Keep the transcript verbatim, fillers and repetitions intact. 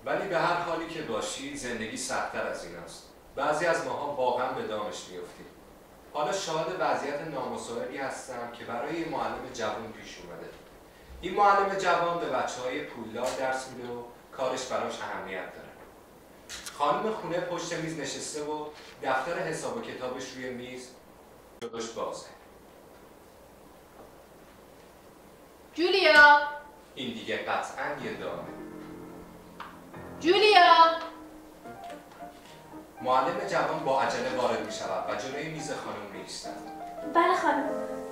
ولی به هر حالی که باشی زندگی سخت‌تر از این است. بعضی از ماها واقعا به دامش می‌افتیم. حالا شاهد وضعیت نامساعدی هستم که برای یه معلم جوان پیش اومده. این معلم جوان به بچه‌های پولدار درس میده و کارش براش اهمیت داره. خانم خونه پشت میز نشسته و دفتر حساب و کتابش روی میز جلوش بازه. جولیا، این دیگه قطعاً یه دامه. جولیا. معلم جوان با عجله وارد می شود و جلوی میز خانم می ایستد. بله خانم.